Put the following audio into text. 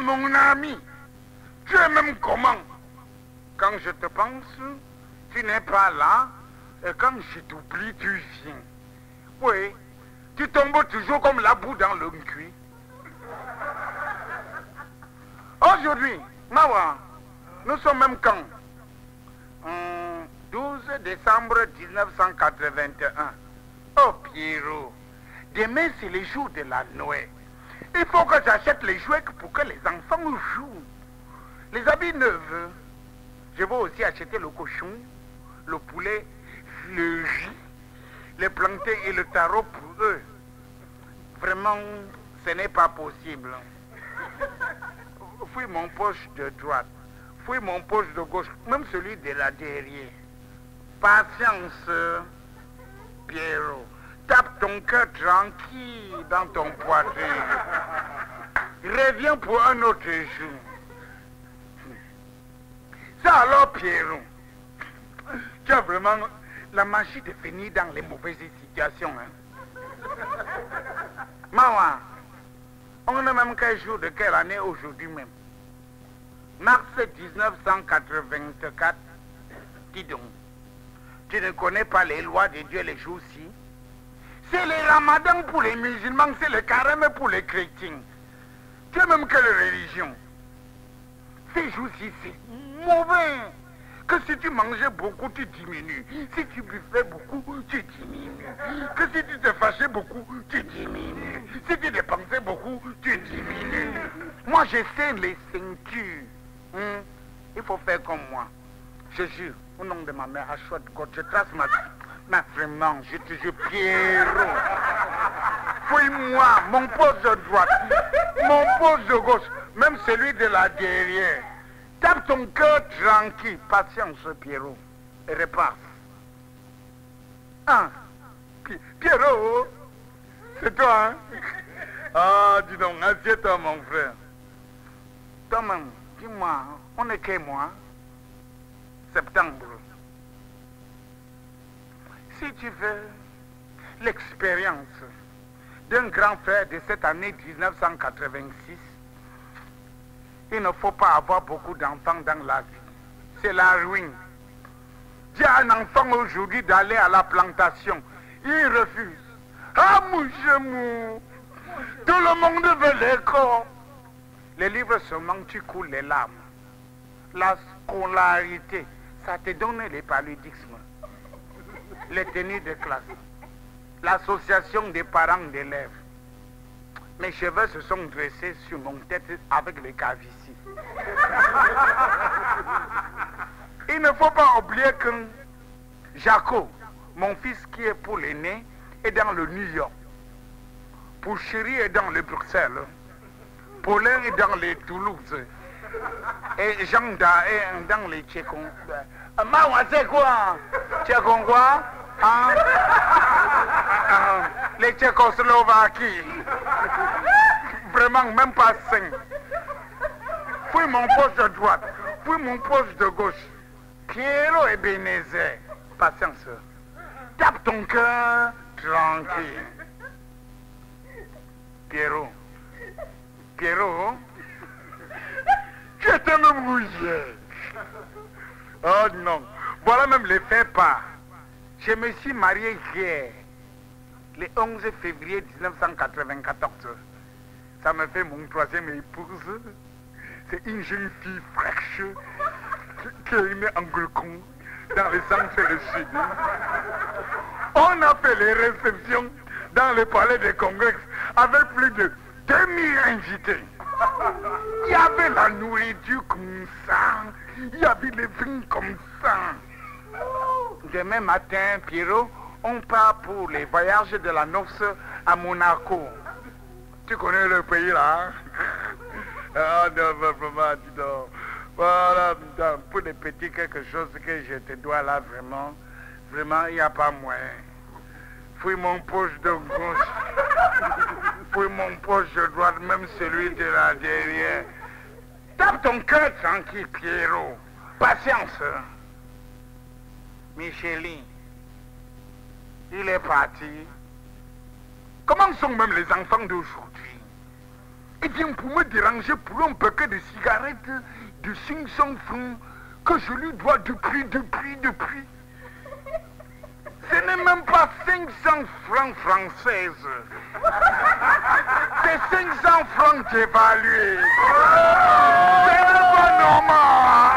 mon ami. Tu es même comment? Quand je te pense, tu n'es pas là. Et quand je t'oublie, tu viens. Oui, tu tombes toujours comme la boue dans le cuit. Aujourd'hui, Mawa, nous sommes même quand? 12 décembre 1981. Oh Pierrot, demain c'est le jour de la Noël. Il faut que j'achète les jouets pour que les enfants jouent. Les habits neufs. Je vais aussi acheter le cochon, le poulet, le riz, les plantains et le tarot pour eux. Vraiment, ce n'est pas possible. Fouille mon poche de droite, fouille mon poche de gauche, même celui de la derrière. Patience, Pierrot. Tape ton cœur tranquille dans ton poitrine. Reviens pour un autre jour. Ça alors, Pierrot, tu as vraiment la magie de finir dans les mauvaises situations. Hein? Mawa, on est même quel jour de quelle année aujourd'hui même? Mars 1984. Dis donc, tu ne connais pas les lois de Dieu les jours-ci? C'est le ramadan pour les musulmans, c'est le carême pour les chrétiens. Tu es même quelle religion? Ces jours-ci, c'est mauvais. Que si tu mangeais beaucoup, tu diminues. Si tu buvais beaucoup, tu diminues. Que si tu te fâchais beaucoup, tu diminues. Si tu dépensais beaucoup, tu diminues. Moi, je sais les ceintures. Il faut faire comme moi. Je jure, au nom de ma mère, à choix de God, je trace ma vraiment, je te jure, Pierrot. Fouille-moi, mon poste de droite, mon poste de gauche, même celui de la derrière. Tape ton cœur tranquille, patience, Pierrot, et repars. Ah, Pierrot, c'est toi, hein? Ah, dis donc, assieds-toi, mon frère. Toi-même, dis-moi, on est quel mois? Septembre. Si tu veux l'expérience d'un grand frère de cette année 1986, il ne faut pas avoir beaucoup d'enfants dans la vie. C'est la ruine. J'ai un enfant aujourd'hui d'aller à la plantation. Il refuse. Ah, mon gemou, tout le monde veut l'école. Les livres seulement, tu coules les larmes. La scolarité, ça te donne les paludismes, les tenues de classe, l'association des parents d'élèves. Mes cheveux se sont dressés sur mon tête avec les calvities. Il ne faut pas oublier que Jaco, mon fils qui est pour l'aîné, est dans le New York. Pour Chéri est dans le Bruxelles. Paulin est dans les Toulouse. Et Jean Da est dans les Tchécons. Mawa, c'est quoi? Tchécons quoi? Hein? Les Tchécoslovaquies. Vraiment, même pas 5. Fouille mon poche de droite. Fouille mon poche de gauche. Pierrot et Bénézet. Patience. Tape ton cœur tranquille. Pierrot. Pierrot, tu es tellement mouillé. Oh non. Voilà même les faits pas. Je me suis marié hier, le 11 février 1994. Ça me fait mon troisième épouse. C'est une jeune fille fraîche qui est née en Angleterre, dans le centre et le sud. On a fait les réceptions dans le palais des congrès avec plus de 2000 invités. Il y avait la nourriture comme ça. Il y avait les vins comme ça. Demain matin, Pierrot, on part pour les voyages de la noce à Monaco. Tu connais le pays là? Ah non, vraiment, dis donc. Voilà, pour les petits quelque chose que je te dois là, vraiment, il n'y a pas moyen. Fouille mon poche de gauche. Fouille mon poche de droite, même celui de la derrière. Tape ton cœur tranquille, Pierrot. Patience. Micheline, il est parti. Comment sont même les enfants d'aujourd'hui? Et bien, pour me déranger pour un paquet de cigarettes de 500 francs que je lui dois depuis. Ce n'est même pas 500 francs françaises. C'est 500 francs évalués. C'est pas normal.